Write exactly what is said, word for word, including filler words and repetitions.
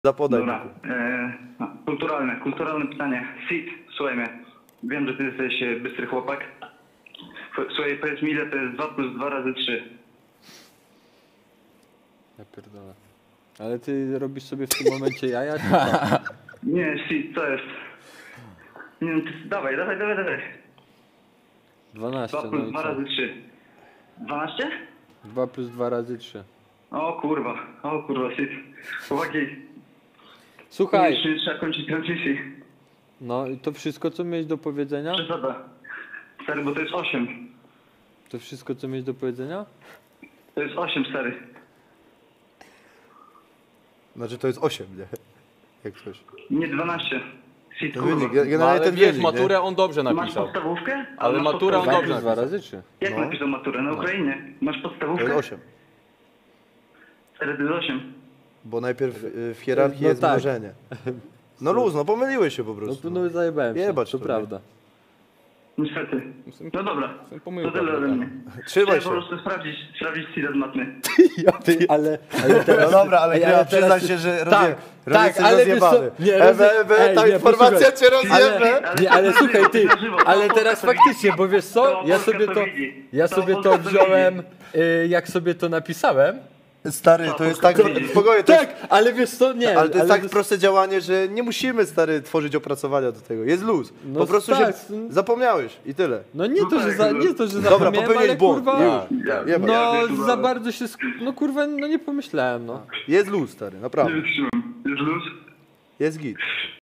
Zapodaj. Dobra, e, no, kulturalne, kulturalne pytanie. Sid, słuchaj mnie, wiem, że ty jesteś e, bystry chłopak. Słuchaj, powiedz mi, ile to jest dwa plus dwa razy trzy. Ja pierdolę. Ale ty robisz sobie w tym momencie jaja? Czy Nie, Sid, co jest? Nie, no, ty, dawaj, dawaj, dawaj, dawaj. dwanaście, dwa no plus i dwa co? razy trzy. dwanaście? dwa plus dwa razy trzy. O kurwa, o kurwa, Sid. Chłopaki, Słuchaj, jeszcze nie trzeba kończyć transmisji. no i to wszystko, co miałeś do powiedzenia? Przesada. Stary, bo to jest osiem. To wszystko, co miałeś do powiedzenia? To jest osiem, stary. Znaczy to jest osiem, nie? Jak coś. Nie dwanaście. Sid, To kurwa. wynik, No, generalnie ale ten wiesz, wynik, maturę nie? on dobrze Masz napisał. podstawówkę? Ale masz maturę on dwa podstawówkę? dobrze plus dwa napisał. razy trzy. Jak No. napisał maturę? Na Ukrainie. Masz To podstawówkę? jest osiem. Stary, to jest osiem. Bo najpierw y, w hierarchii No jest tak. mnożenie. No luz, no pomyliłeś się po No, prostu. no zajebałem się, Jebać to to, prawda. Niestety. No dobra, Jestem to pomyłką, tyle ode tak. mnie. Trzymaj Chciałem się. po prostu sprawdzić, sprawdzić Cida z matmy. Ty, ale, ale teraz... No dobra, ale Ej, ja ale przyznaj teraz- się, że Tak, robię, robię tak, coś ale wiesz co- rozjebany. nie, Ewe, rozje- ewe, ej, ta nie, informacja posłuchaj. cię rozjebę. Ale- Nie, ale to słuchaj ty, na żywo, ale to teraz Polska to faktycznie, bo wiesz co, To ja Polska sobie to to, widzi. ja To sobie Polska to to wziąłem, widzi. y, jak sobie to napisałem. Stary, to jest tak, To- spokojnie, to jest, Tak, ale wiesz co, nie. ale to jest tak wiesz- proste działanie, że nie musimy, stary, tworzyć opracowania do tego. Jest luz. No Po prostu tak, się zapomniałeś i tyle. No nie to, że za, nie to, że Dobra, zapomniałem, ale popełniłeś błąd. kurwa, Już. Ja- Jebać. no Ja wiem, za bardzo się, sk- no kurwa, no nie pomyślałem, no. Jest luz, stary, Nie naprawdę. wytrzymam. Jest luz? Jest git.